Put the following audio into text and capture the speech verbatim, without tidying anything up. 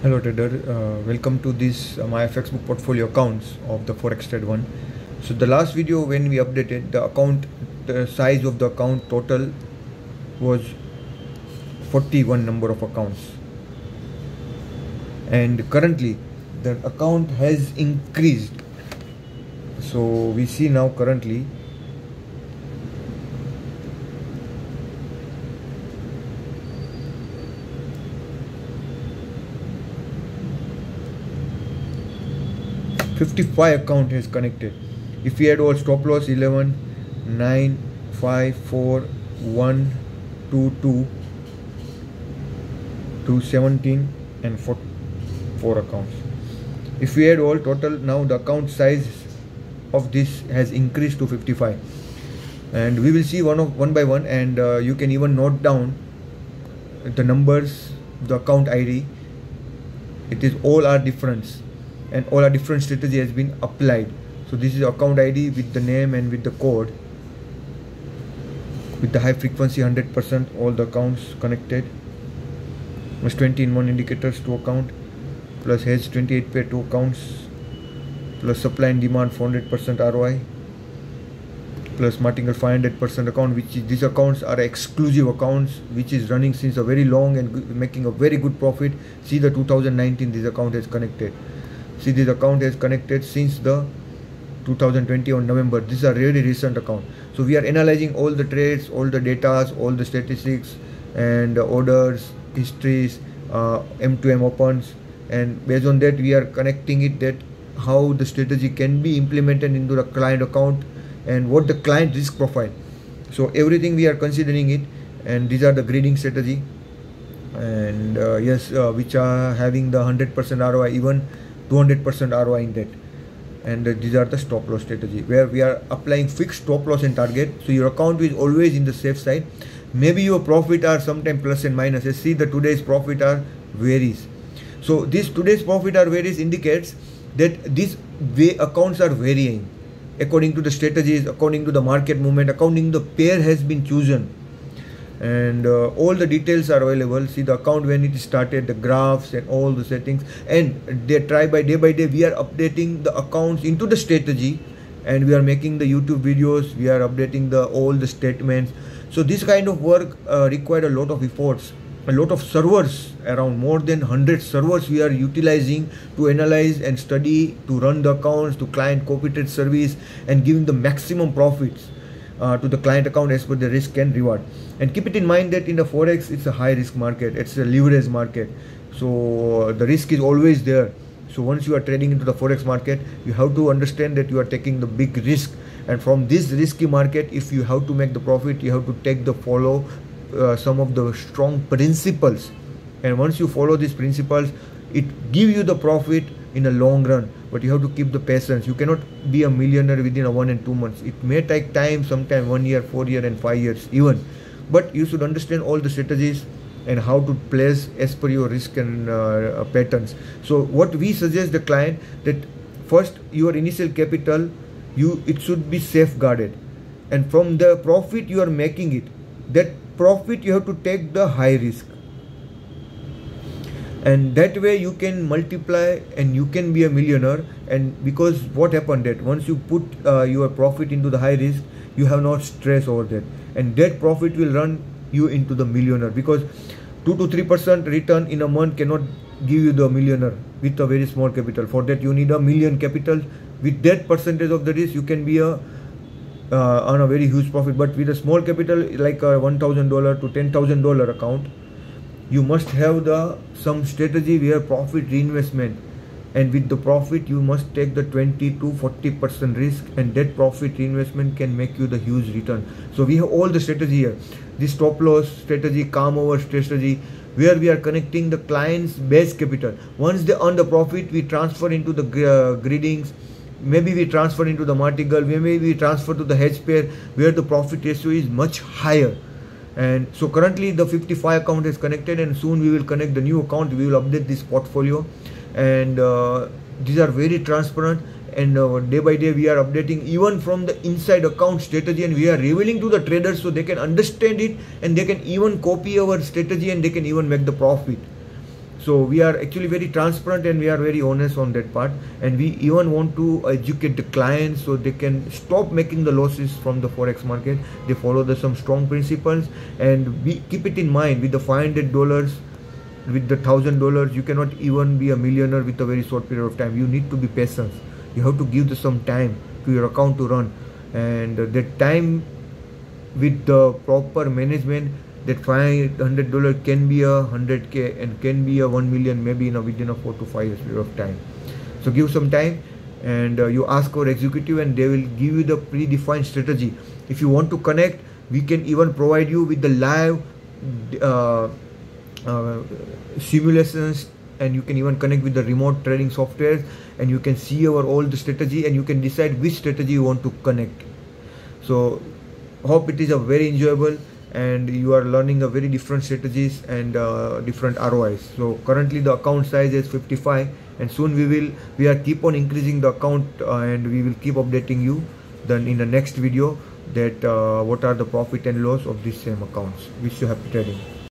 Hello trader, uh, welcome to this uh, my F X book portfolio accounts of the Forex Trade one. So the last video when we updated the account, the size of the account total was forty-one number of accounts, and currently the account has increased. So we see now currently fifty-five account has connected. If we add all stop loss eleven, nine, five, four, one, two, two, to seventeen and four, four accounts. If we add all total, now the account size of this has increased to fifty-five, and we will see one of one by one, and uh, you can even note down the numbers, the account I D. It is all are different, and all our different strategy has been applied. So this is account I D with the name and with the code, with the high frequency one hundred percent, all the accounts connected, plus twenty in one indicators to account, plus hedge twenty-eight pair two accounts, plus supply and demand four hundred percent R O I, plus Martingale five hundred percent account, which is, these accounts are exclusive accounts which is running since a very long and making a very good profit. See, the two thousand nineteen this account is connected. See, this account is connected since the two thousand twenty on November. This is a really recent account. So we are analyzing all the trades, all the data, all the statistics and uh, orders, histories, uh, M to M opens, and based on that we are connecting it, that how the strategy can be implemented into the client account and what the client risk profile. So everything we are considering it, and these are the grading strategy, and uh, yes, uh, which are having the one hundred percent R O I, even two hundred percent R O I in that. And uh, these are the stop loss strategy, where we are applying fixed stop loss and target, so your account is always in the safe side. Maybe your profit are sometimes plus and minus. You see, the today's profit are varies. So this today's profit are varies indicates that these way accounts are varying according to the strategies, according to the market movement, according to the pair has been chosen, and uh, all the details are available. See the account when it started, the graphs and all the settings, and they try by day by day we are updating the accounts into the strategy, and we are making the YouTube videos, we are updating the all the statements. So this kind of work uh, required a lot of efforts, a lot of servers, around more than one hundred servers we are utilizing to analyze and study, to run the accounts, to client cooperated service, and giving the maximum profits uh, to the client account as per the risk and reward. And keep it in mind that in the Forex it's a high risk market, it's a leverage market, so uh, the risk is always there. So once you are trading into the Forex market, you have to understand that you are taking the big risk, and from this risky market, if you have to make the profit, you have to take the follow uh, some of the strong principles, and once you follow these principles, it give you the profit in a long run. But you have to keep the patience. You cannot be a millionaire within a one and two months. It may take time, sometime one year, four year and five years even, but you should understand all the strategies and how to place as per your risk and uh, patterns. So what we suggest the client, that first your initial capital, you it should be safeguarded, and from the profit you are making it, that profit you have to take the high risk, and that way you can multiply and you can be a millionaire. And because what happened, that once you put uh, your profit into the high risk, you have not stress over that, and that profit will run you into the millionaire, because two to three percent return in a month cannot give you the millionaire with a very small capital. For that you need a million capital. With that percentage of the risk, you can be a uh, on a very huge profit. But with a small capital like a one thousand dollar to ten thousand dollar account, you must have the some strategy where profit reinvestment, and with the profit you must take the twenty to forty percent risk, and that profit reinvestment can make you the huge return. So we have all the strategy here, the stop loss strategy, calm over strategy, where we are connecting the client's base capital. Once they earn the profit, we transfer into the uh, gradings, maybe we transfer into the Martingale, maybe we transfer to the hedge pair, where the profit ratio is much higher. And so currently the fifty-five account is connected, and soon we will connect the new account. We will update this portfolio, and uh, these are very transparent, and uh, day by day we are updating even from the inside account strategy, and we are revealing to the traders so they can understand it, and they can even copy our strategy, and they can even make the profit. So we are actually very transparent and we are very honest on that part, and we even want to educate the clients so they can stop making the losses from the forex market. They follow the some strong principles, and we keep it in mind, with the five hundred dollars, with the one thousand dollars, you cannot even be a millionaire with a very short period of time. You need to be patient. You have to give the some time to your account to run, and uh, that time with the proper management, that five hundred dollars can be a one hundred K and can be a one million maybe in a within a four to five years period of time. So give some time, and uh, you ask our executive and they will give you the predefined strategy. If you want to connect, we can even provide you with the live uh, uh, simulations, and you can even connect with the remote trading software, and you can see our all the strategy, and you can decide which strategy you want to connect. So hope it is a very enjoyable, and you are learning a very different strategies and uh, different R O Is. So currently the account size is fifty-five, and soon we will we are keep on increasing the account, uh, and we will keep updating you then in the next video that uh, what are the profit and loss of these same accounts. Wish you happy trading.